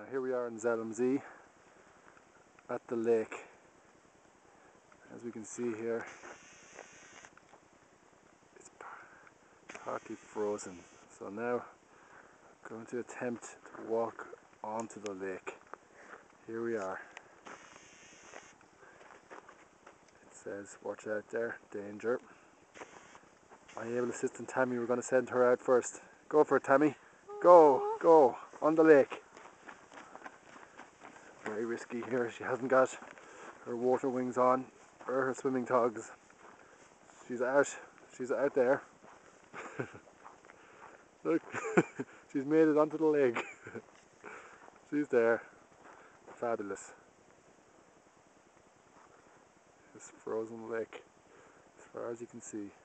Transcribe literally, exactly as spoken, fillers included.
Here we are in Zell at the lake. As we can see here, it's partly frozen. So now I'm going to attempt to walk onto the lake. Here we are. It says, watch out there, danger. My able assistant Tammy, we're going to send her out first. Go for it, Tammy. Go, go, on the lake. Very risky here. She hasn't got her water wings on or her swimming togs. She's out. She's out there. Look, she's made it onto the lake. She's there. Fabulous. This frozen lake, as far as you can see.